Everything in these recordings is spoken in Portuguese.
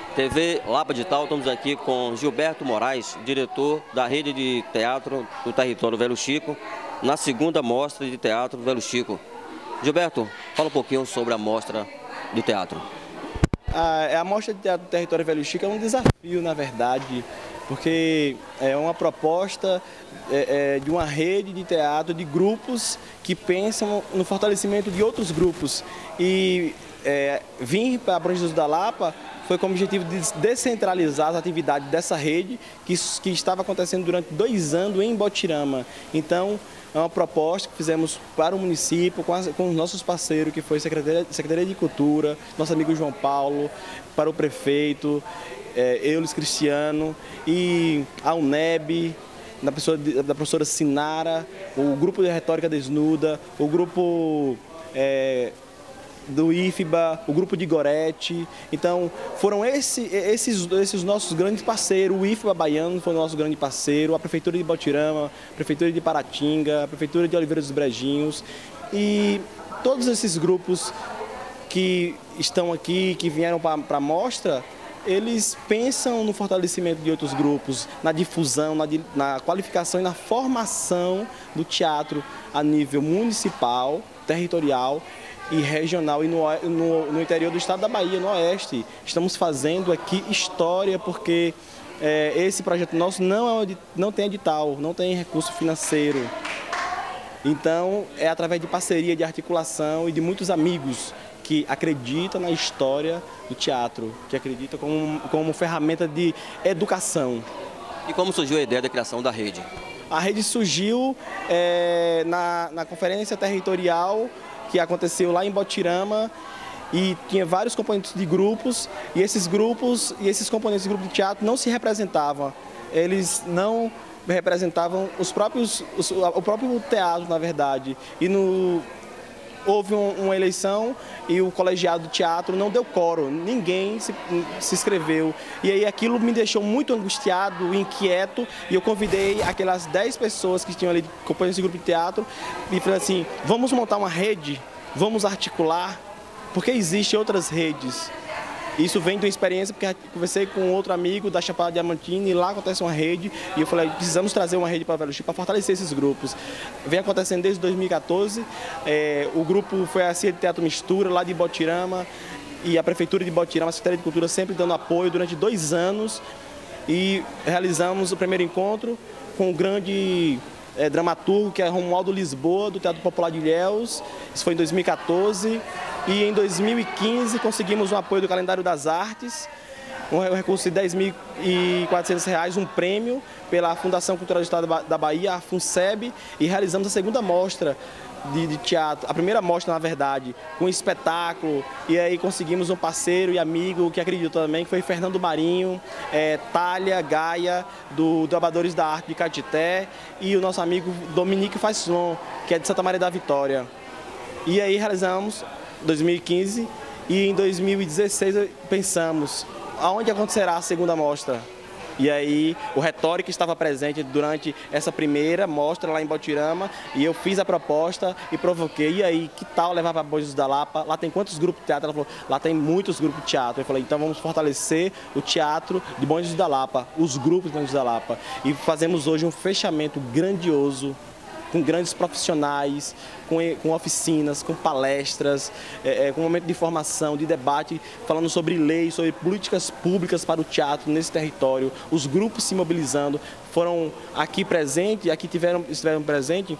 TV Lapa Digital, estamos aqui com Gilberto Moraes, diretor da Rede de Teatro do Território Velho Chico, na segunda mostra de teatro Velho Chico. Gilberto, fala um pouquinho sobre a mostra de teatro. A mostra de teatro do Território Velho Chico é um desafio, na verdade, porque é uma proposta de uma rede de teatro, de grupos que pensam no fortalecimento de outros grupos. E vir para Bom Jesus da Lapa foi com o objetivo de descentralizar as atividades dessa rede que estava acontecendo durante 2 anos em Botirama. Então, é uma proposta que fizemos para o município, com os nossos parceiros, que foi a Secretaria de Cultura, nosso amigo João Paulo, para o prefeito, Eulis Cristiano e a UNEB, da professora Sinara, o grupo de Retórica Desnuda, o grupo do IFBA, o grupo de Gorete. Então, foram esses nossos grandes parceiros. O IFBA Baiano foi o nosso grande parceiro, a Prefeitura de Botirama, a Prefeitura de Paratinga, a Prefeitura de Oliveira dos Brejinhos. E todos esses grupos que estão aqui, que vieram para a mostra, eles pensam no fortalecimento de outros grupos, na difusão, na qualificação e na formação do teatro a nível municipal, territorial e regional, e no interior do estado da Bahia, no oeste. Estamos fazendo aqui história, porque esse projeto nosso não tem edital, não tem recurso financeiro. Então, é através de parceria, de articulação e de muitos amigos que acreditam na história do teatro, que acreditam como ferramenta de educação. E como surgiu a ideia da criação da rede? A rede surgiu na conferência territorial que aconteceu lá em Botirama, e tinha vários componentes de grupos, e esses componentes de grupo de teatro não se representavam. Eles não representavam o próprio teatro, na verdade. E houve uma eleição e o colegiado do teatro não deu quórum, ninguém se inscreveu. E aí aquilo me deixou muito angustiado, inquieto, e eu convidei aquelas 10 pessoas que tinham ali componentes de grupo de teatro e falei assim: vamos montar uma rede, vamos articular, porque existem outras redes. Isso vem de uma experiência, porque eu conversei com outro amigo da Chapada Diamantina, e lá acontece uma rede, e eu falei: precisamos trazer uma rede para o Velho Chico para fortalecer esses grupos. Vem acontecendo desde 2014, o grupo foi a CIA de Teatro Mistura, lá de Botirama, e a Prefeitura de Botirama, a Secretaria de Cultura, sempre dando apoio durante 2 anos, e realizamos o primeiro encontro com o grande dramaturgo, que é Romualdo Lisboa, do Teatro Popular de Ilhéus. Isso foi em 2014. E em 2015 conseguimos um apoio do Calendário das Artes, um recurso de R$10.400, um prêmio pela Fundação Cultural do Estado da Bahia, a FUNSEB, e realizamos a segunda mostra de teatro, a primeira mostra, na verdade, com um espetáculo, e aí conseguimos um parceiro e amigo que acreditou também, que foi Fernando Marinho, Thalia Gaia, do Doadores da Arte de Caetité, e o nosso amigo Dominique Fasson, que é de Santa Maria da Vitória. E aí realizamos 2015, e em 2016 pensamos aonde acontecerá a segunda mostra. E aí o Retórica estava presente durante essa primeira mostra lá em Botirama, e eu fiz a proposta e provoquei: e aí, que tal levar para Bom Jesus da Lapa? Lá tem quantos grupos de teatro? Ela falou: lá tem muitos grupos de teatro. Eu falei: então vamos fortalecer o teatro de Bom Jesus da Lapa, os grupos de Bom Jesus da Lapa. E fazemos hoje um fechamento grandioso, com grandes profissionais, com oficinas, com palestras, com um momento de formação, de debate, falando sobre leis, sobre políticas públicas para o teatro nesse território. Os grupos se mobilizando, foram aqui presentes, estiveram presentes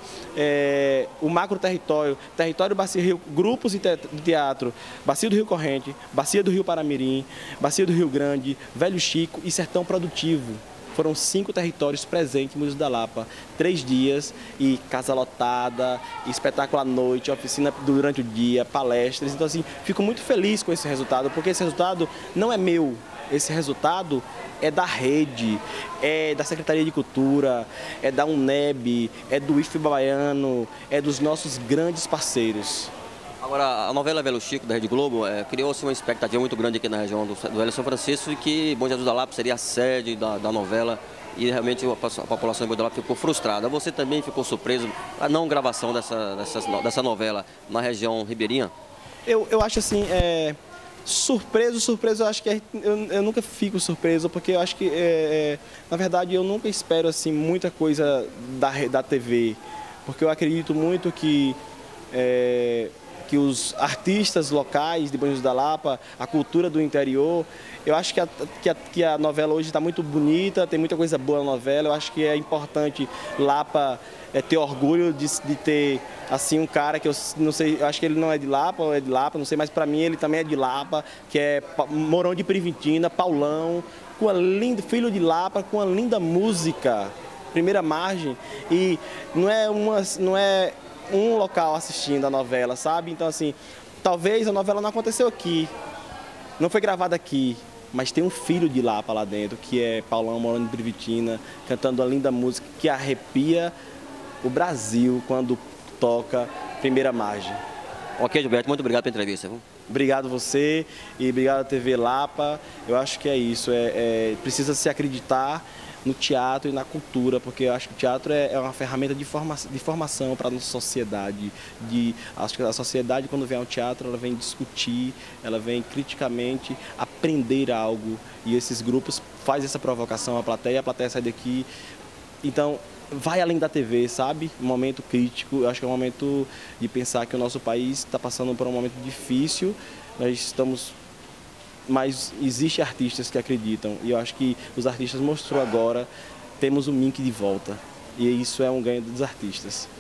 o macro território Bacia Rio, grupos de teatro, Bacia do Rio Corrente, Bacia do Rio Paramirim, Bacia do Rio Grande, Velho Chico e Sertão Produtivo. Foram 5 territórios presentes em Bom Jesus da Lapa, 3 dias, e casa lotada, espetáculo à noite, oficina durante o dia, palestras. Então, assim, fico muito feliz com esse resultado, porque esse resultado não é meu, esse resultado é da rede, é da Secretaria de Cultura, é da UNEB, é do IFBA Baiano, é dos nossos grandes parceiros. Agora, a novela Velho Chico, da Rede Globo, criou-se uma expectativa muito grande aqui na região do Velho São Francisco, e que Bom Jesus da Lapa seria a sede da novela, e realmente a população de Bom Jesus da Lapa ficou frustrada. Você também ficou surpreso com a não gravação dessa novela na região ribeirinha? Eu acho assim, Surpreso, eu acho que eu nunca fico surpreso, porque eu acho que, na verdade, eu nunca espero assim, muita coisa da TV, porque eu acredito muito que os artistas locais de Bom Jesus da Lapa, a cultura do interior, eu acho que a novela hoje está muito bonita, tem muita coisa boa na novela, eu acho que é importante Lapa ter orgulho de ter assim um cara que eu não sei, eu acho que ele não é de Lapa ou é de Lapa, não sei, mas para mim ele também é de Lapa, que é Morão de Privitina, Paulão, com a linda, filho de Lapa, com uma linda música, Primeira Margem, e não é um local assistindo a novela, sabe? Então assim, talvez a novela não aconteceu aqui, não foi gravada aqui, mas tem um filho de Lapa lá dentro, que é Paulão Morando de Privitina, cantando uma linda música que arrepia o Brasil quando toca Primeira Margem. Ok, Gilberto, muito obrigado pela entrevista. Viu? Obrigado você e obrigado à TV Lapa. Eu acho que é isso, precisa se acreditar no teatro e na cultura, porque eu acho que o teatro é uma ferramenta de formação para a nossa sociedade. Acho que a sociedade, quando vem ao teatro, ela vem discutir, ela vem criticamente aprender algo, e esses grupos fazem essa provocação à plateia, a plateia sai daqui. Então, vai além da TV, sabe? Um momento crítico, eu acho que é um momento de pensar que o nosso país está passando por um momento difícil, mas existem artistas que acreditam, e eu acho que os artistas mostrou agora, temos o Mink de volta, e isso é um ganho dos artistas.